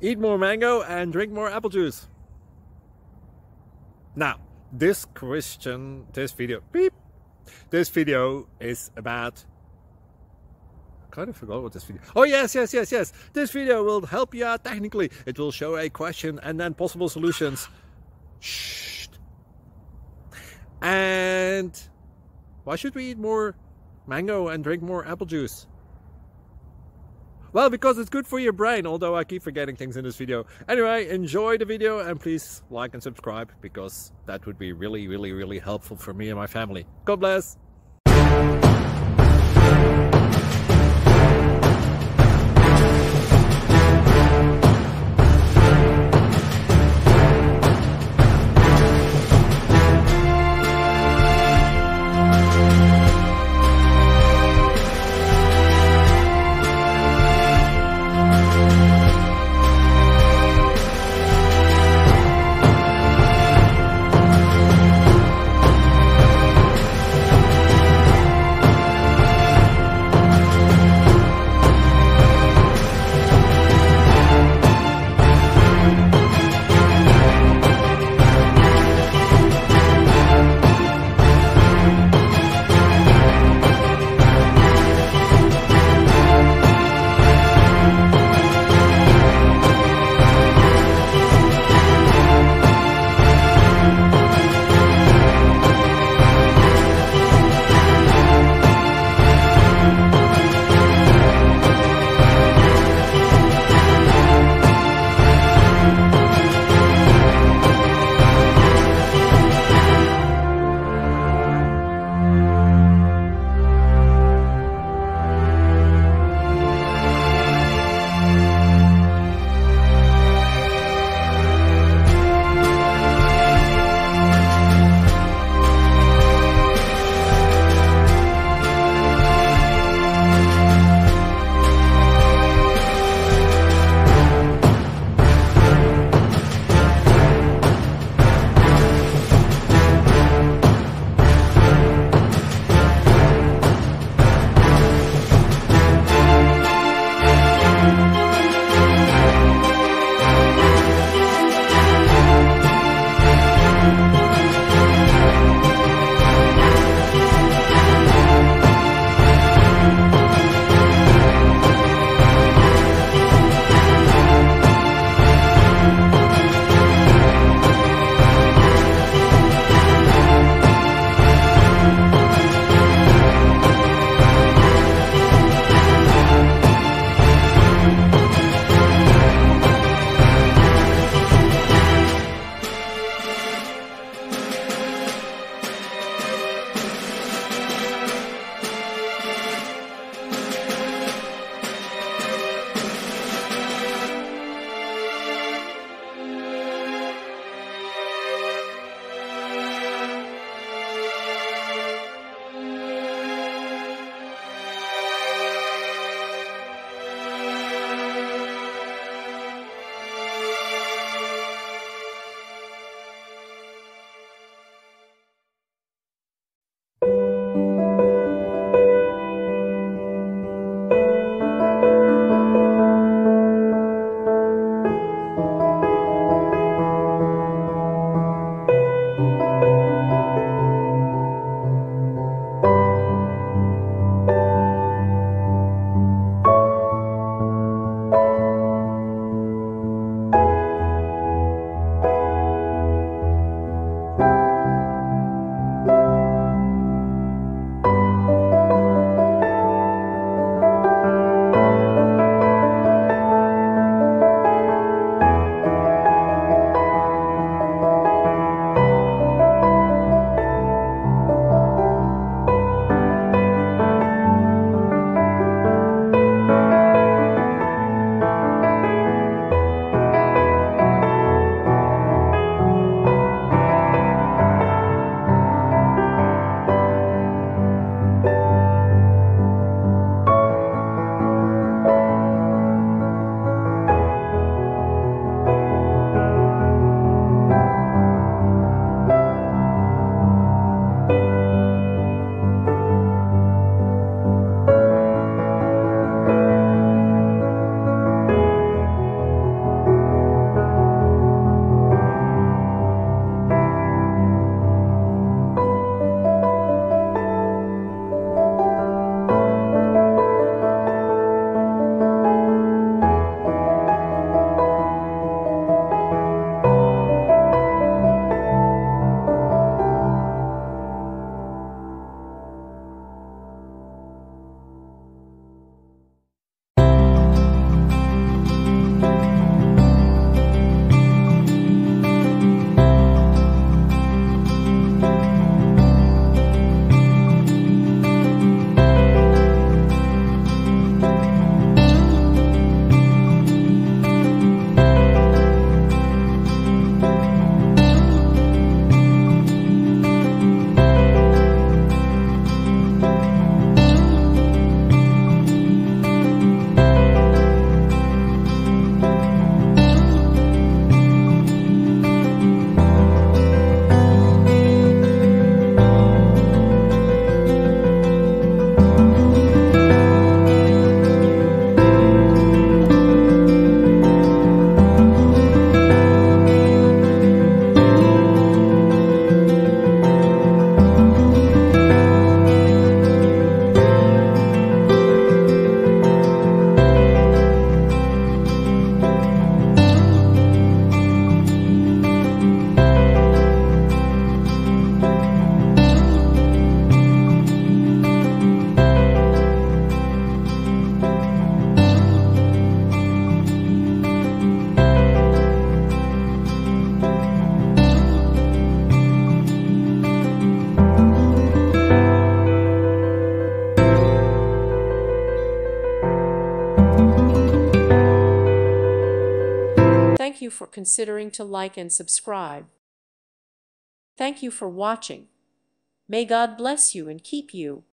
Eat more mango and drink more apple juice. Now, this video is about... I kind of forgot what this video... Oh, yes. This video will help you out technically. It will show a question and then possible solutions. Shh. And why should we eat more mango and drink more apple juice? Well, because it's good for your brain, although I keep forgetting things in this video. Anyway, enjoy the video and please like and subscribe, because that would be really helpful for me and my family. God bless! Thank you for considering to like and subscribe. Thank you for watching. May God bless you and keep you.